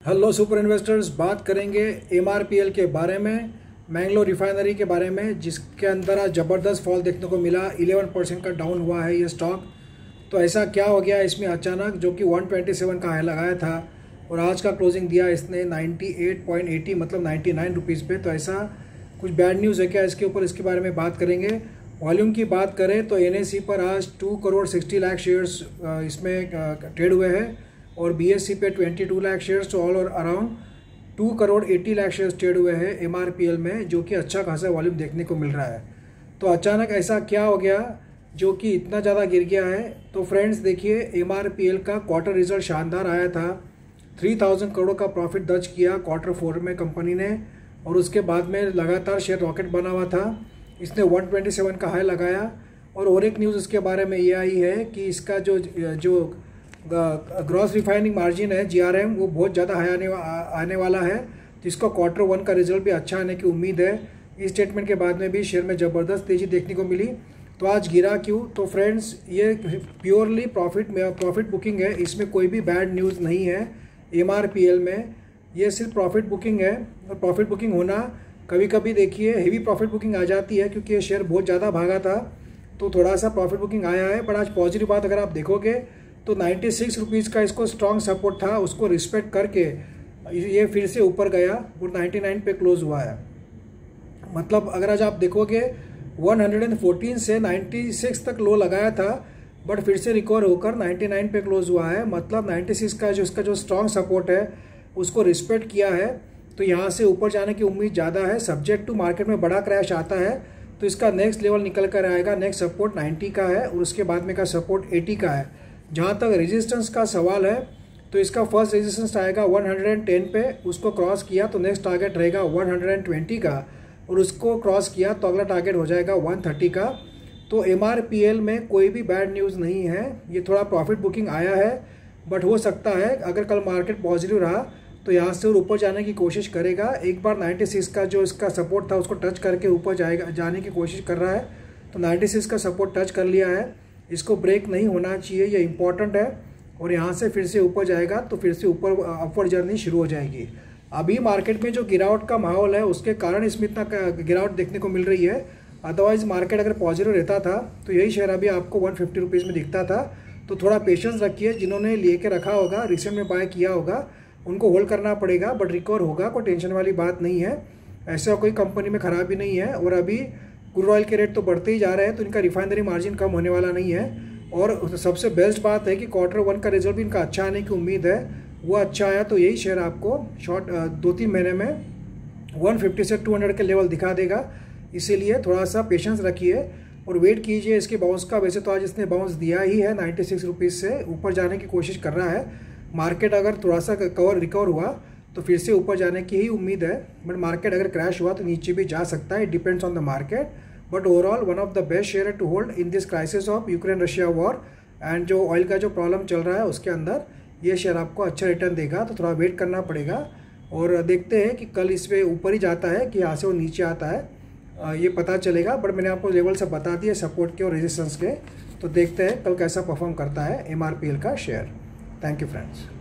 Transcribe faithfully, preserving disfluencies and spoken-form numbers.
Hello super investors, बात करेंगे MRPL के बारे में, मैंगलोर रिफाइनरी के बारे में, जिसके अंदर आज ज़बरदस्त फॉल देखने को मिला। ग्यारह परसेंट का डाउन हुआ है ये स्टॉक। तो ऐसा क्या हो गया इसमें अचानक, जो कि एक सौ सत्ताईस का हाई लगाया था और आज का क्लोजिंग दिया इसने अट्ठानवे पॉइंट अस्सी मतलब निन्यानवे रुपीज़ पे। तो ऐसा कुछ बैड न्यूज़ है क्या इसके ऊपर, इसके बारे में बात करेंगे। वॉल्यूम की बात करें तो एनएसई पर आज two crore sixty lakh shares इसमें ट्रेड हुए हैं और बीएससी पे बाईस लाख शेयर्स, तो ऑल और अराउंड टू करोड़ अस्सी लाख शेयर्स ट्रेड हुए हैं एमआरपीएल में, जो कि अच्छा खासा वॉल्यूम देखने को मिल रहा है। तो अचानक ऐसा क्या हो गया जो कि इतना ज़्यादा गिर गया है। तो फ्रेंड्स देखिए, एमआरपीएल का क्वार्टर रिजल्ट शानदार आया था। तीन हज़ार करोड़ का प्रॉफिट दर्ज किया क्वार्टर फोर में कंपनी ने, और उसके बाद में लगातार शेयर रॉकेट बना हुआ था। इसने एक सौ सत्ताईस का हाई लगाया। और और एक न्यूज़ इसके बारे में ये आई है कि इसका जो जो ग्रॉस रिफाइनिंग मार्जिन है जीआरएम, वो बहुत ज़्यादा हाई आने आने वाला है, जिसको क्वार्टर वन का रिजल्ट भी अच्छा आने की उम्मीद है। इस स्टेटमेंट के बाद में भी शेयर में ज़बरदस्त तेज़ी देखने को मिली। तो आज गिरा क्यों? तो फ्रेंड्स, ये प्योरली प्रॉफिट में प्रॉफिट बुकिंग है, इसमें कोई भी बैड न्यूज़ नहीं है। एमआरपीएल में ये सिर्फ प्रॉफिट बुकिंग है, और प्रॉफिट बुकिंग होना कभी कभी देखिए हेवी प्रॉफिट बुकिंग आ जाती है, क्योंकि ये शेयर बहुत ज़्यादा भागा था तो थोड़ा सा प्रॉफिट बुकिंग आया है। बट आज पॉजिटिव बात अगर आप देखोगे तो नाइन्टी सिक्स रुपीज़ का इसको स्ट्रॉन्ग सपोर्ट था, उसको रिस्पेक्ट करके ये फिर से ऊपर गया और निन्यानवे पे क्लोज हुआ है। मतलब अगर आज आप देखोगे एक सौ चौदह से छियानवे तक लो लगाया था, बट फिर से रिकवर होकर निन्यानवे पे क्लोज हुआ है। मतलब छियानवे का जो इसका जो स्ट्रॉन्ग सपोर्ट है उसको रिस्पेक्ट किया है। तो यहाँ से ऊपर जाने की उम्मीद ज़्यादा है, सब्जेक्ट टू मार्केट में बड़ा क्रैश आता है तो इसका नेक्स्ट लेवल निकल कर आएगा। नेक्स्ट सपोर्ट नब्बे का है और उसके बाद में का सपोर्ट अस्सी का है। जहाँ तक रेजिस्टेंस का सवाल है तो इसका फर्स्ट रेजिस्टेंस आएगा एक सौ दस पे, उसको क्रॉस किया तो नेक्स्ट टारगेट रहेगा एक सौ बीस का, और उसको क्रॉस किया तो अगला टारगेट हो जाएगा एक सौ तीस का। तो एमआरपीएल में कोई भी बैड न्यूज़ नहीं है। ये थोड़ा प्रॉफिट बुकिंग आया है, बट हो सकता है अगर कल मार्केट पॉजिटिव रहा तो यहाँ से और ऊपर जाने की कोशिश करेगा। एक बार छियानवे का जो इसका सपोर्ट था उसको टच करके ऊपर जाएगा, जाने की कोशिश कर रहा है। तो छियानवे का सपोर्ट टच कर लिया है, इसको ब्रेक नहीं होना चाहिए, ये इंपॉर्टेंट है। और यहाँ से फिर से ऊपर जाएगा तो फिर से ऊपर अपवर्ड जर्नी शुरू हो जाएगी। अभी मार्केट में जो गिरावट का माहौल है उसके कारण इसमें इतना गिरावट देखने को मिल रही है। अदरवाइज मार्केट अगर पॉजिटिव रहता था तो यही शेयर अभी आपको एक सौ पचास रुपीज़ में दिखता था। तो थोड़ा पेशेंस रखिए, जिन्होंने ले के रखा होगा, रिसेंट में बाय किया होगा, उनको होल्ड करना पड़ेगा, बट रिकवर होगा, कोई टेंशन वाली बात नहीं है। ऐसा कोई कंपनी में खराबी नहीं है। और अभी क्रूड ऑयल के रेट तो बढ़ते ही जा रहे हैं, तो इनका रिफाइनरी मार्जिन कम होने वाला नहीं है। और सबसे बेस्ट बात है कि क्वार्टर वन का रिजल्ट भी इनका अच्छा आने की उम्मीद है। वो अच्छा आया तो यही शेयर आपको शॉर्ट दो तीन महीने में एक सौ पचास से दो सौ के लेवल दिखा देगा। इसीलिए थोड़ा सा पेशेंस रखिए और वेट कीजिए इसके बाउंस का। वैसे तो आज इसने बाउंस दिया ही है, नाइन्टी सिक्स रुपीज़ से ऊपर जाने की कोशिश कर रहा है। मार्केट अगर थोड़ा सा कवर रिकवर हुआ तो फिर से ऊपर जाने की ही उम्मीद है, बट मार्केट अगर क्रैश हुआ तो नीचे भी जा सकता है। It depends on the market, but overall one of the best share to hold in this crisis of Ukraine Russia war and जो ऑयल का जो प्रॉब्लम चल रहा है उसके अंदर ये शेयर आपको अच्छा रिटर्न देगा। तो थोड़ा वेट करना पड़ेगा और देखते हैं कि कल इस पर ऊपर ही जाता है कि यहाँ से वो नीचे आता है, ये पता चलेगा। बट मैंने आपको लेवल से बता दिए सपोर्ट के और रेजिस्टेंस के, तो देखते हैं कल कैसा परफॉर्म करता है एमआरपीएल का शेयर। Thank you friends.